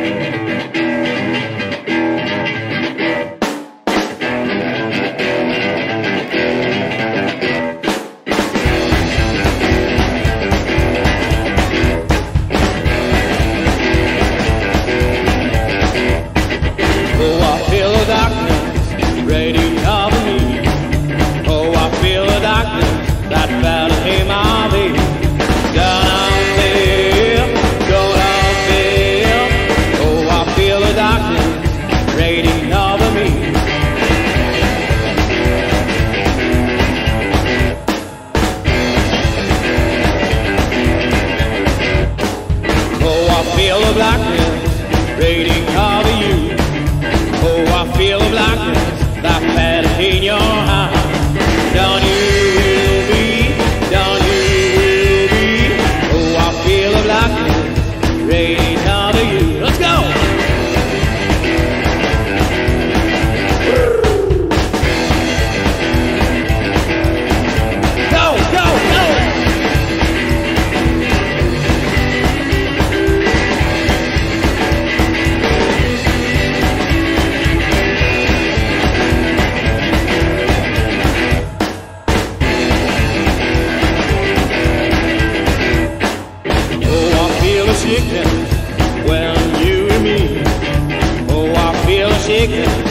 Feel the blackness radiating over you. Oh, I feel the blackness like that in your heart. Down you will be, down you will be. Oh, I feel the blackness radiating over you. Let's go! Go, go, go! When you and me, oh, I feel a shaking